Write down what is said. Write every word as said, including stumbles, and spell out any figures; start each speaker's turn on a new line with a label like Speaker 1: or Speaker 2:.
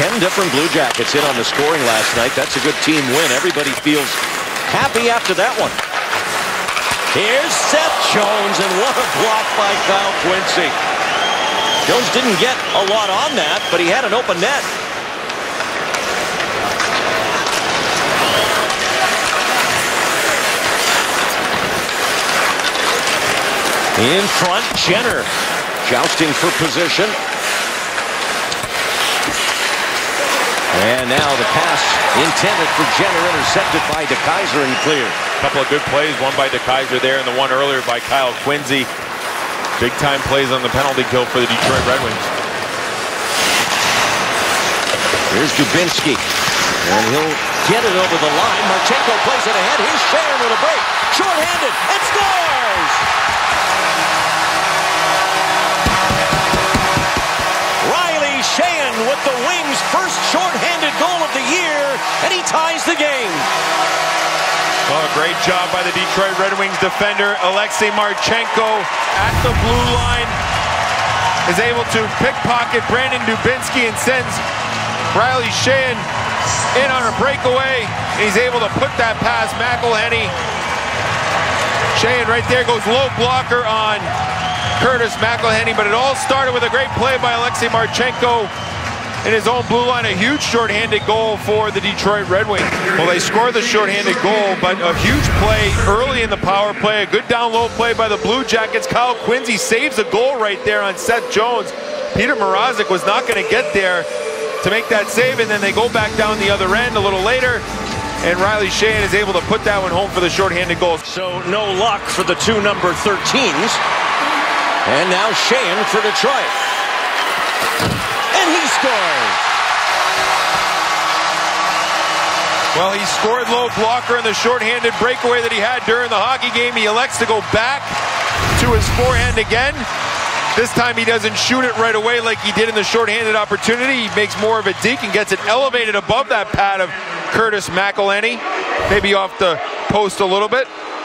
Speaker 1: ten different Blue Jackets in on the scoring last night. That's a good team win. Everybody feels happy after that one. Here's Seth Jones, and what a block by Kyle Quincey. Jones didn't get a lot on that, but he had an open net. In front, Jenner jousting for position. And now the pass intended for Jenner, intercepted by DeKeyser and clear.
Speaker 2: A couple of good plays, one by DeKeyser there and the one earlier by Kyle Quincey. Big time plays on the penalty kill for the Detroit Red Wings.
Speaker 1: Here's Dubinsky, and he'll get it over the line. Marchenko plays it ahead. Here's Sheahan with a break, shorthanded, and scores! Sheahan with the Wings' first shorthanded goal of the year, and he ties the game.
Speaker 2: Well, a great job by the Detroit Red Wings defender, Alexei Marchenko, at the blue line, is able to pickpocket Brandon Dubinsky and sends Riley Sheahan in on a breakaway, and he's able to put that past McElhinney. Sheahan right there goes low blocker on Curtis McElhinney, but it all started with a great play by Alexei Marchenko in his own blue line. A huge shorthanded goal for the Detroit Red Wings. Well, they scored the shorthanded goal, but a huge play early in the power play. A good down low play by the Blue Jackets. Kyle Quincey saves a goal right there on Seth Jones. Peter Mrazek was not going to get there to make that save, and then they go back down the other end a little later, and Riley Sheahan is able to put that one home for the shorthanded goal.
Speaker 1: So no luck for the two number thirteens. And now Sheahan for Detroit. And he scores.
Speaker 2: Well, he scored low blocker in the shorthanded breakaway that he had during the hockey game. He elects to go back to his forehand again. This time he doesn't shoot it right away like he did in the shorthanded opportunity. He makes more of a deke and gets it elevated above that pad of Curtis McElhinney. Maybe off the post a little bit.